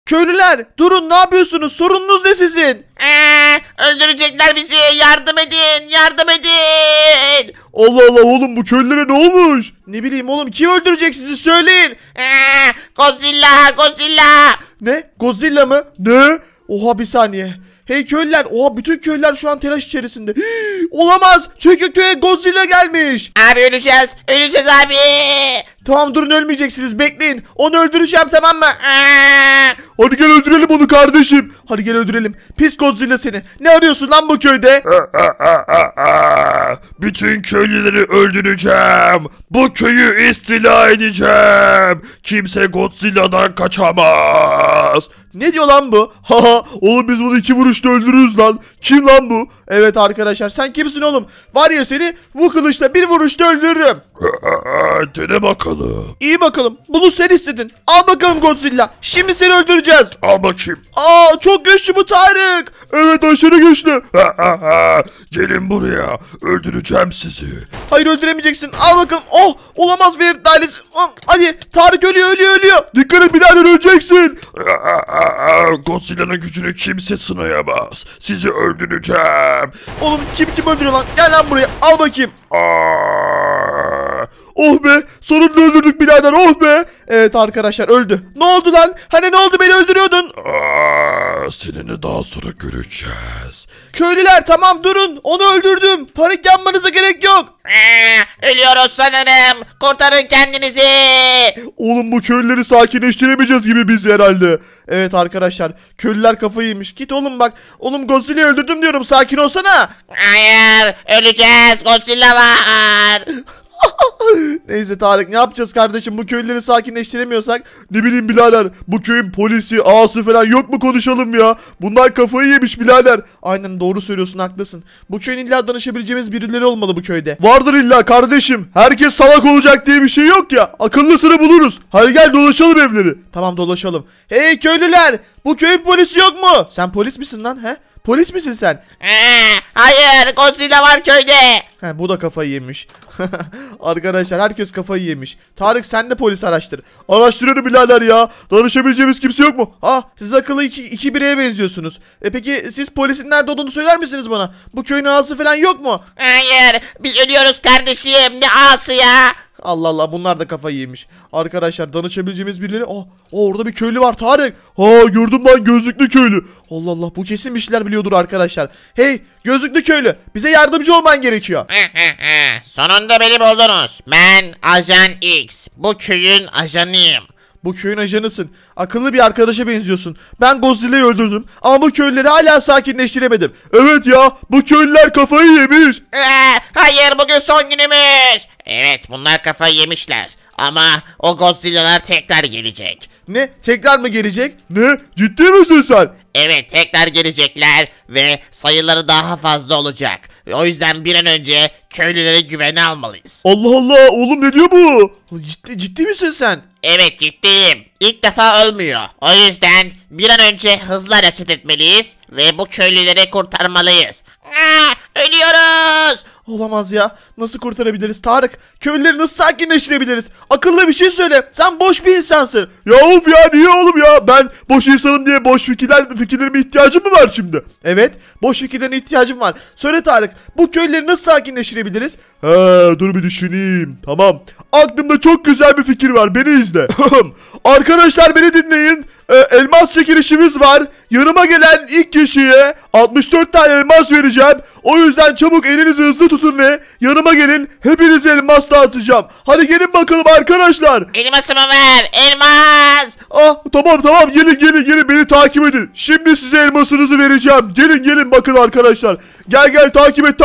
Köylüler durun, ne yapıyorsunuz? Sorununuz ne sizin? Öldürecekler bizi. Yardım edin. Yardım edin. Allah Allah oğlum, bu köylülere ne olmuş? Ne bileyim oğlum, kim öldürecek sizi söyleyin. Godzilla. Godzilla. Ne? Godzilla mı? Ne? Oha, bir saniye. Hey köylüler, oha bütün köylüler şu an telaş içerisinde. Olamaz, çünkü köye Godzilla gelmiş. Abi öleceğiz. Öleceğiz abi. Tamam durun, ölmeyeceksiniz, bekleyin. Onu öldüreceğim, tamam mı? Hadi gel öldürelim onu kardeşim. Hadi gel öldürelim. Pis Godzilla seni. Ne arıyorsun lan bu köyde? Bütün köylüleri öldüreceğim. Bu köyü istila edeceğim. Kimse Godzilla'dan kaçamaz. Ne diyor lan bu? Haha oğlum, biz bunu 2 vuruşta öldürürüz lan. Kim lan bu? Evet arkadaşlar, sen kimsin oğlum? Var ya, seni bu kılıçla 1 vuruşta öldürürüm. Dene bakalım. İyi bakalım, bunu sen istedin. Al bakalım Godzilla. Şimdi seni öldüreceğiz. Al bakayım. Çok güçlü bu Tarık. Evet, aşırı güçlü. Gelin buraya. Öldüreceğim sizi. Hayır, öldüremeyeceksin. Al bakalım. Oh, olamaz Ferit ailesi. Hadi, Tarık ölüyor. Dikkat et, birader, öleceksin. Godzilla'nın gücünü kimse sınayamaz. Sizi öldüreceğim. Oğlum kim öldürüyor lan? Gel lan buraya, al bakayım. Oh be, sonunda öldürdük birader, oh be. Evet arkadaşlar, öldü. Ne oldu lan? Hani ne oldu, beni öldürüyordun? Seninle daha sonra göreceğiz. Köylüler tamam, durun, onu öldürdüm. Panik yapmanıza gerek yok. Ölüyoruz sanırım. Kurtarın kendinizi. Oğlum, bu köylüleri sakinleştiremeyeceğiz gibi biz herhalde. Evet arkadaşlar, köylüler kafayı yemiş. Git oğlum bak. Oğlum, Godzilla'yı öldürdüm diyorum, sakin olsana. Hayır. Öleceğiz. Godzilla var. Neyse Tarık, ne yapacağız kardeşim, bu köylüleri sakinleştiremiyorsak? Ne bileyim birader, bu köyün polisi, ağası falan yok mu, konuşalım ya. Bunlar kafayı yemiş birader. Aynen, doğru söylüyorsun, haklısın. Bu köyün illa danışabileceğimiz birileri olmalı bu köyde. Vardır illa kardeşim. Herkes salak olacak diye bir şey yok ya. Akıllısını buluruz. Hadi gel dolaşalım evleri. Tamam, dolaşalım. Hey köylüler, bu köyün polisi yok mu? Sen polis misin lan he? Polis misin sen? Hayır. Godzilla var köyde. He, bu da kafayı yemiş. Arkadaşlar, herkes kafayı yemiş. Tarık, sen de polis araştır. Araştırıyorum birader ya. Danışabileceğimiz kimse yok mu? Siz akıllı iki bireye benziyorsunuz. Peki siz polisin nerede olduğunu söyler misiniz bana? Bu köyün ağası falan yok mu? Hayır. Biz ölüyoruz kardeşim. Ne ağası ya. Allah Allah, bunlar da kafayı yemiş. Arkadaşlar, danışabileceğimiz birileri. Orada bir köylü var Tarık. Gördüm lan, gözlüklü köylü. Allah Allah, bu kesin bir şeyler biliyordur arkadaşlar. Hey gözlüklü köylü, bize yardımcı olman gerekiyor. Sonunda beni buldunuz. Ben Ajan X. Bu köyün ajanıyım. Bu köyün ajanısın. Akıllı bir arkadaşa benziyorsun. Ben Godzilla'yı öldürdüm ama bu köylüleri hala sakinleştiremedim. Evet ya, bu köylüler kafayı yemiş. Hayır, bugün son günümüz. Evet, bunlar kafayı yemişler. Ama o Godzilla'lar tekrar gelecek. Ne? Tekrar mı gelecek? Ne? Ciddi misin sen? Evet, tekrar gelecekler ve sayıları daha fazla olacak. O yüzden bir an önce köylüleri güvene almalıyız. Allah Allah, oğlum ne diyor bu? Ciddi misin sen? Evet, ciddiyim. İlk defa ölmüyor. O yüzden bir an önce hızlı hareket etmeliyiz ve bu köylüleri kurtarmalıyız. Ölüyoruz. Olamaz ya. Nasıl kurtarabiliriz Tarık? Köylüleri nasıl sakinleştirebiliriz? Akıllı bir şey söyle. Sen boş bir insansın. Ya of ya, niye oğlum ya? Ben boş insanım diye boş fikirlerime ihtiyacım mı var şimdi? Evet, boş fikirlerine ihtiyacım var. Söyle Tarık, bu köylüleri nasıl sakinleştirebiliriz? Dur bir düşüneyim. Tamam. Aklımda çok güzel bir fikir var. Beni izle. Arkadaşlar, beni dinleyin. Elmas çekilişimiz var. Yanıma gelen ilk kişiye 64 tane elmas vereceğim. O yüzden çabuk elinizi hızlı tutun ve yanıma gelin. Hepinize elmas dağıtacağım. Hadi gelin bakalım arkadaşlar. Elmasımı ver. Elmas. Tamam, gelin beni takip edin. Şimdi size elmasınızı vereceğim. Gelin bakın arkadaşlar. Gel takip et.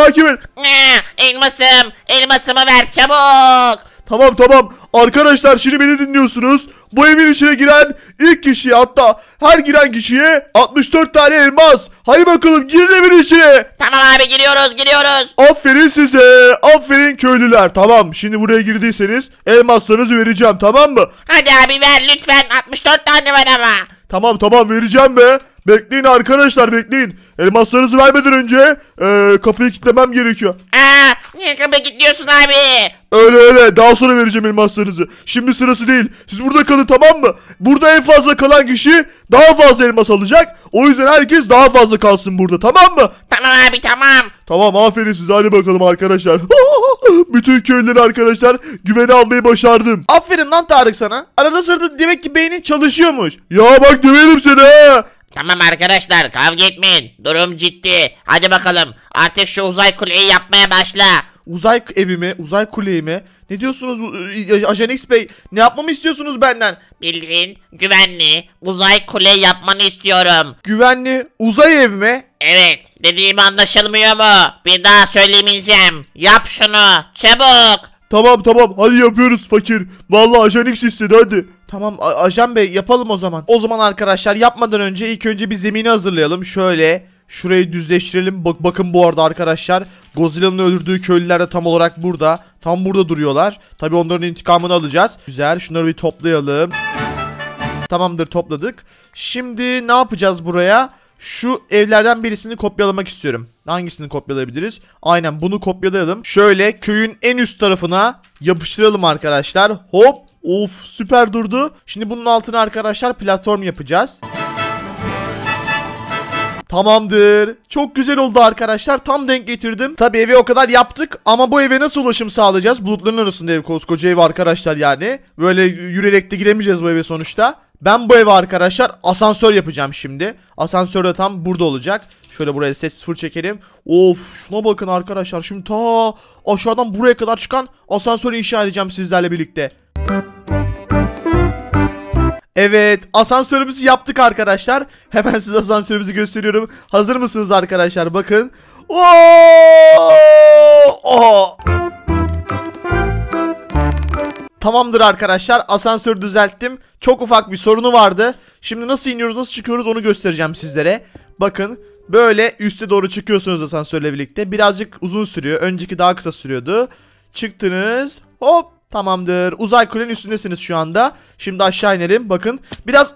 Elmasımı ver çabuk. Tamam. Arkadaşlar, şimdi beni dinliyorsunuz. Bu evin içine giren ilk kişiye, hatta her giren kişiye 64 tane elmas. Hadi bakalım, girin evin içine. Tamam abi, giriyoruz. Aferin size. Aferin köylüler. Tamam, şimdi buraya girdiyseniz elmaslarınızı vereceğim, tamam mı? Hadi abi ver lütfen, 64 tane ver ama. Tamam vereceğim be. Bekleyin arkadaşlar, bekleyin. Elmaslarınızı vermeden önce kapıyı kilitlemem gerekiyor. Niye kapı kilitliyorsun abi? Öyle daha sonra vereceğim elmaslarınızı. Şimdi sırası değil. Siz burada kalın, tamam mı? Burada en fazla kalan kişi daha fazla elmas alacak. O yüzden herkes daha fazla kalsın burada, tamam mı? Tamam abi tamam. Tamam, aferin size, hadi bakalım arkadaşlar. Bütün köyleri arkadaşlar güvene almayı başardım. Aferin lan Tarık sana. Arada sırada demek ki beynin çalışıyormuş. Ya bak, döverim seni ha. Tamam arkadaşlar, kavga etmeyin. Durum ciddi. Hadi bakalım artık şu uzay kuleyi yapmaya başla. Uzay evimi, uzay kuleyi mi? Ne diyorsunuz Ajan X Bey? Ne yapmamı istiyorsunuz benden? Bildiğin güvenli uzay kule yapmanı istiyorum. Güvenli uzay ev mi? Evet, dediğim anlaşılmıyor mu? Bir daha söylemeyeceğim. Yap şunu çabuk. Tamam hadi yapıyoruz fakir. Vallahi Ajan X istedi, hadi. Tamam Ajan Bey, yapalım o zaman. O zaman arkadaşlar, yapmadan önce ilk önce bir zemini hazırlayalım. Şöyle şurayı düzleştirelim. Bakın bu arada arkadaşlar, Godzilla'nın öldürdüğü köylüler de tam olarak burada. Tam burada duruyorlar. Tabii onların intikamını alacağız. Güzel, şunları bir toplayalım. Tamamdır, topladık. Şimdi ne yapacağız buraya? Şu evlerden birisini kopyalamak istiyorum. Hangisini kopyalayabiliriz? Aynen bunu kopyalayalım. Şöyle köyün en üst tarafına yapıştıralım arkadaşlar. Hop. Of, süper durdu. Şimdi bunun altına arkadaşlar platform yapacağız. Tamamdır. Çok güzel oldu arkadaşlar. Tam denk getirdim. Tabii evi o kadar yaptık ama bu eve nasıl ulaşım sağlayacağız? Bulutların arasında ev, koskoca ev arkadaşlar yani. Böyle yürüyerek de giremeyeceğiz bu eve sonuçta. Ben bu eve arkadaşlar asansör yapacağım şimdi. Asansör de tam burada olacak. Şöyle buraya ses sıfır çekelim. Of, şuna bakın arkadaşlar. Şimdi ta aşağıdan buraya kadar çıkan asansörü inşa edeceğim sizlerle birlikte. Evet, asansörümüzü yaptık arkadaşlar. Hemen size asansörümüzü gösteriyorum. Hazır mısınız arkadaşlar? Bakın. Oo! Tamamdır arkadaşlar, asansörü düzelttim. Çok ufak bir sorunu vardı. Şimdi nasıl iniyoruz, nasıl çıkıyoruz onu göstereceğim sizlere. Bakın, böyle üste doğru çıkıyorsunuz asansörle birlikte. Birazcık uzun sürüyor. Önceki daha kısa sürüyordu. Çıktınız. Hop. Tamamdır. Uzay kulenin üstündesiniz şu anda. Şimdi aşağı inelim. Bakın. Biraz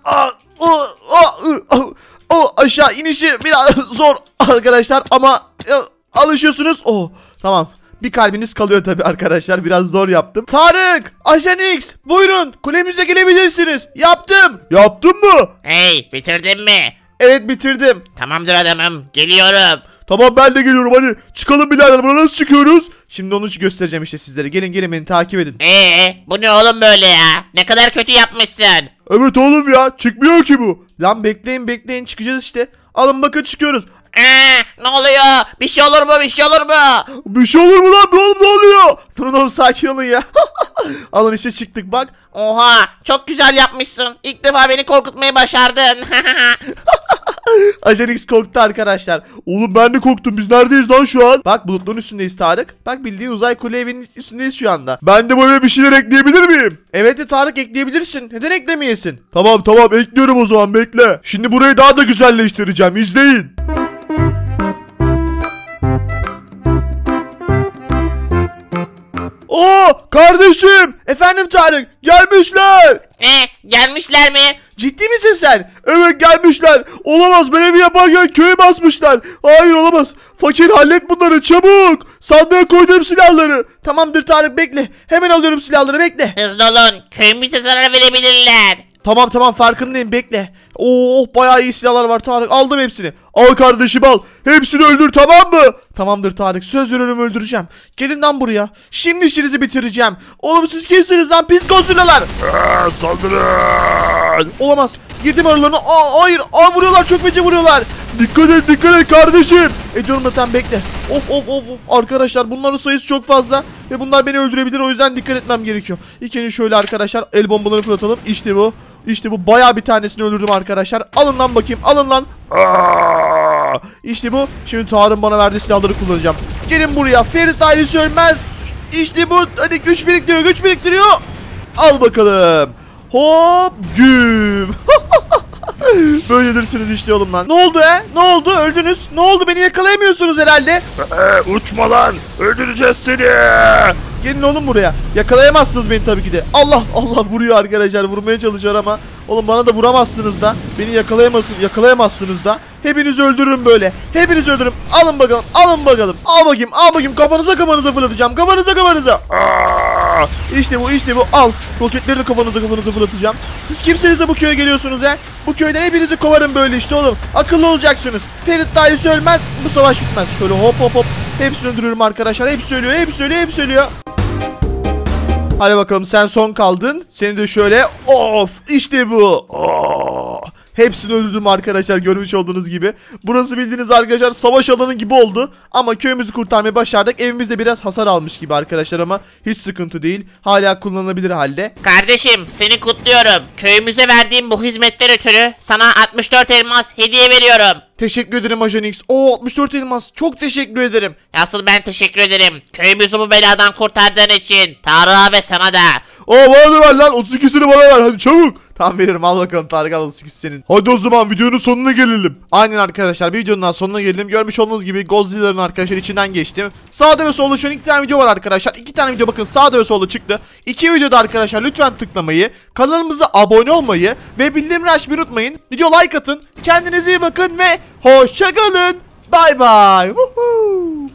aşağı inişi biraz zor arkadaşlar ama alışıyorsunuz. Tamam. Bir kalbiniz kalıyor tabii arkadaşlar. Biraz zor yaptım. Tarık, Ajan X, buyurun kulemize gelebilirsiniz. Yaptım. Yaptın mı? Hey, bitirdin mi? Evet, bitirdim. Tamamdır adamım, geliyorum. Tamam, ben de geliyorum, hadi çıkalım birader. Buna nasıl çıkıyoruz? Şimdi onu göstereceğim işte sizlere. Gelin beni takip edin. Bu ne oğlum böyle ya? Ne kadar kötü yapmışsın. Evet oğlum ya, çıkmıyor ki bu. Lan bekleyin çıkacağız işte. Alın bakın, çıkıyoruz. Ne oluyor? Bir şey olur mu? Bir şey olur mu? Bir şey olur mu lan? Ne oluyor? Durun oğlum, sakin olun ya. Alın işte, çıktık bak. Oha, çok güzel yapmışsın. İlk defa beni korkutmayı başardın. Ajan X korktu arkadaşlar. Oğlum ben de korktum. Biz neredeyiz lan şu an? Bak, bulutların üstündeyiz Tarık. Bak, bildiğin uzay kule evinin üstündeyiz şu anda. Ben de bu eve bir şeyler ekleyebilir miyim? Evet Tarık, ekleyebilirsin. Neden eklemeyesin? Tamam ekliyorum o zaman, bekle. Şimdi burayı daha da güzelleştireceğim. İzleyin. Kardeşim. Efendim Tarık, gelmişler. Gelmişler mi? Ciddi misin sen? Evet, gelmişler. Olamaz, ben evi yaparken köyü basmışlar. Hayır, olamaz. Fakir, hallet bunları çabuk. Sandığa koydum silahları. Tamamdır Tarık, bekle. Hemen alıyorum silahları, bekle. Hızlı olun, köyümüze zarar verebilirler. Tamam farkındayım, bekle. Bayağı iyi silahlar var Tarık, aldım hepsini. Al kardeşim, al. Hepsini öldür, tamam mı? Tamamdır Tarık, söz veriyorum, öldüreceğim. Gelin lan buraya. Şimdi işinizi bitireceğim. Oğlum siz kimsiniz lan, pis Godzilla'lar? Saldırın. Olamaz. Girdim aralarına. Hayır. Vuruyorlar, çok feci vuruyorlar. Dikkat et kardeşim. Ediyorum zaten, bekle. Of. Arkadaşlar, bunların sayısı çok fazla. Ve bunlar beni öldürebilir, o yüzden dikkat etmem gerekiyor. İlk önce şöyle arkadaşlar el bombaları fırlatalım. İşte bu. Bayağı bir tanesini öldürdüm arkadaşlar. Alın lan bakayım, alın lan. İşte bu. Şimdi Tarık'ın bana verdiği silahları kullanacağım. Gelin buraya. Ferit ailesi ölmez. İşte bu. Hadi güç biriktiriyor. Al bakalım. Hop güm. Böyle duruyorsunuz işte oğlum lan. Ne oldu he? Ne oldu? Öldünüz. Ne oldu? Beni yakalayamıyorsunuz herhalde. Uçma lan. Öldüreceğiz seni. Gelin oğlum buraya. Yakalayamazsınız beni tabii ki de. Allah vuruyor arkadaşlar. Vurmaya çalışıyor ama. Oğlum bana da vuramazsınız da. Beni yakalayamazsınız da. Hepinizi öldürürüm böyle. Hepinizi öldürürüm. Alın bakalım. Alın bakalım. Al bakayım. Al bakayım. Kafanıza fırlatacağım. Kafanıza. Aa! İşte bu. Al. Roketleri de kafanıza fırlatacağım. Siz kimsiniz de bu köye geliyorsunuz he? Bu köyden hepinizi kovarım böyle işte oğlum. Akıllı olacaksınız. Ferit dairesi ölmez. Bu savaş bitmez. Şöyle hop. Hepsini öldürürüm arkadaşlar. Hepsi ölüyor. Hadi bakalım, sen son kaldın. Seni de şöyle, of, işte bu. Aa! Hepsini öldürdüm arkadaşlar, görmüş olduğunuz gibi. Burası bildiğiniz arkadaşlar savaş alanı gibi oldu. Ama köyümüzü kurtarmayı başardık. Evimizde biraz hasar almış gibi arkadaşlar ama hiç sıkıntı değil. Hala kullanılabilir halde. Kardeşim seni kutluyorum. Köyümüze verdiğim bu hizmetler ötürü sana 64 elmas hediye veriyorum. Teşekkür ederim Ajan X. Oo, 64 elmas. Çok teşekkür ederim. Asıl ben teşekkür ederim. Köyümüzü bu beladan kurtardığın için. Tarık'a ve sana da. Oo, bana da ver lan. 32'sini bana ver. Hadi çabuk. Tamam, veririm. Al bakalım Tarık, al 38 senin. Hadi o zaman videonun sonuna gelelim. Aynen arkadaşlar, bir videonun daha sonuna gelelim. Görmüş olduğunuz gibi Godzilla'nın arkadaşlar içinden geçtim. Sağda ve solda şu an 2 tane video var arkadaşlar. 2 tane video bakın sağda ve solda çıktı. 2 videoda arkadaşlar lütfen tıklamayı, kanalımıza abone olmayı ve bildirimleri açmayı unutmayın. Video like atın. Kendinize iyi bakın ve hoşça kalın. Bay bay.